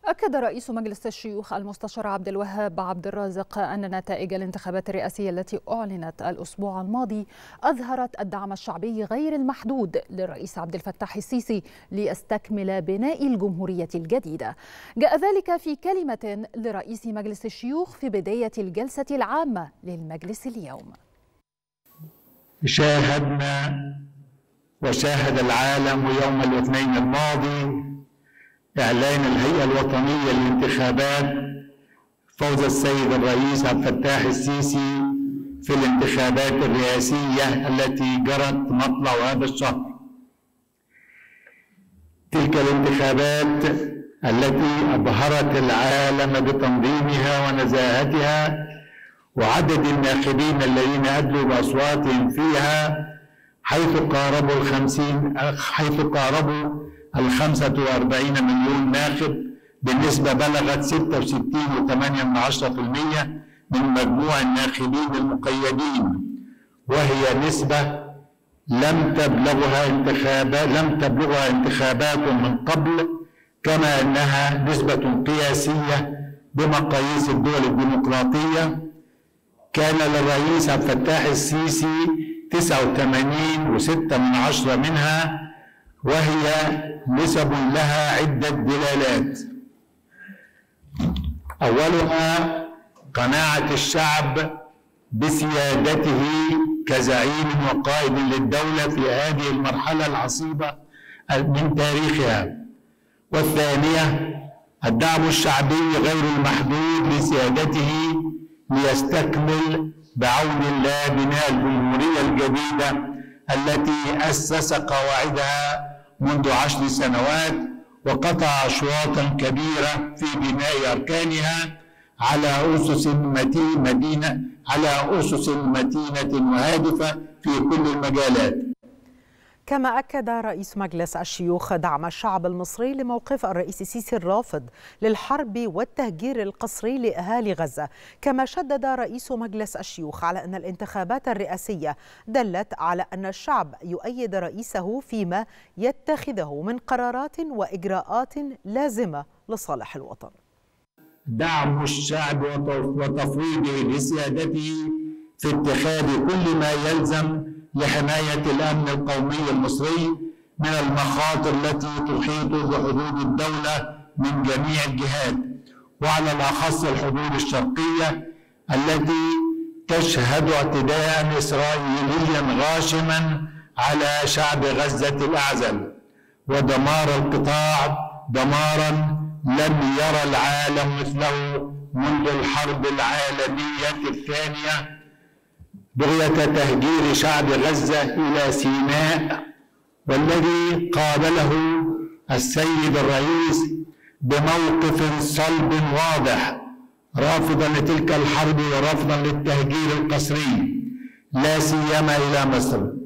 أكد رئيس مجلس الشيوخ المستشار عبد الوهاب عبد الرازق أن نتائج الانتخابات الرئاسية التي أعلنت الأسبوع الماضي أظهرت الدعم الشعبي غير المحدود للرئيس عبد الفتاح السيسي ليستكمل بناء الجمهورية الجديدة. جاء ذلك في كلمة لرئيس مجلس الشيوخ في بداية الجلسة العامة للمجلس اليوم. شاهدنا وشاهد العالم يوم الاثنين الماضي إعلان الهيئة الوطنية للانتخابات فوز السيد الرئيس عبد الفتاح السيسي في الانتخابات الرئاسية التي جرت مطلع هذا الشهر. تلك الانتخابات التي أبهرت العالم بتنظيمها ونزاهتها وعدد الناخبين الذين أدلوا بأصواتهم فيها حيث قاربوا 45 مليون ناخب بنسبة بلغت 66.8% من مجموع الناخبين المقيدين، وهي نسبة لم تبلغها انتخابات من قبل، كما أنها نسبة قياسية بمقاييس الدول الديمقراطية. كان للرئيس عبد الفتاح السيسي 89.6 منها، وهي نسب لها عدة دلالات. أولها قناعة الشعب بسيادته كزعيم وقائد للدولة في هذه المرحلة العصيبة من تاريخها. والثانية الدعم الشعبي غير المحدود لسيادته ليستكمل بعون الله بناء الجمهورية الجديدة التي أسس قواعدها منذ 10 سنوات وقطع أشواطا كبيرة في بناء أركانها على أسس متينة وهادفة في كل المجالات. كما أكد رئيس مجلس الشيوخ دعم الشعب المصري لموقف الرئيس السيسي الرافض للحرب والتهجير القسري لأهالي غزة. كما شدد رئيس مجلس الشيوخ على أن الانتخابات الرئاسية دلت على أن الشعب يؤيد رئيسه فيما يتخذه من قرارات وإجراءات لازمة لصالح الوطن. دعم الشعب وتفويضه لسيادته في اتخاذ كل ما يلزم لحماية الأمن القومي المصري من المخاطر التي تحيط بحدود الدولة من جميع الجهات، وعلى الأخص الحدود الشرقية التي تشهد اعتداء إسرائيليا غاشما على شعب غزة الأعزل ودمار القطاع دمارا لم يرى العالم مثله منذ الحرب العالمية الثانية، بغية تهجير شعب غزة إلى سيناء، والذي قابله السيد الرئيس بموقف صلب واضح رافضا لتلك الحرب ورافضا للتهجير القسري لا سيما إلى مصر.